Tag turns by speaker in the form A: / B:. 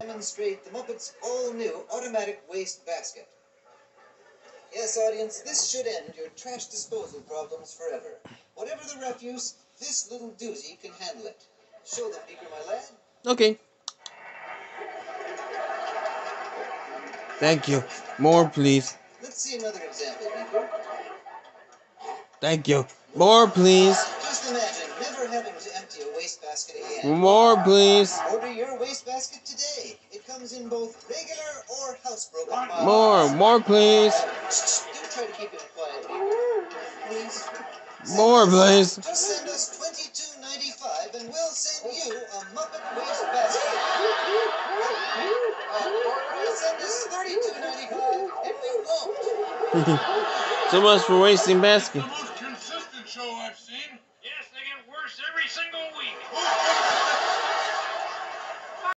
A: Demonstrate the Muppets' all-new automatic waste basket. Yes, audience, this should end your trash disposal problems forever. Whatever the refuse, this little doozy can handle it. Show them, Beaker, my lad.
B: Okay. Thank you. More, please.
A: Let's see another example, Beaker.
B: Thank you. More, please.
A: Just imagine never having to empty a wastebasket again.
B: More, please.
A: Order your wastebasket today. It comes in both regular or housebroken models.
B: More, please.
A: Do try to keep it quiet, Beaker. Please.
B: More, please.
A: Just send us $22.95 and we'll send you a Muppet wastebasket. Send us $32.95 and we won't.
B: So much for wasting basket.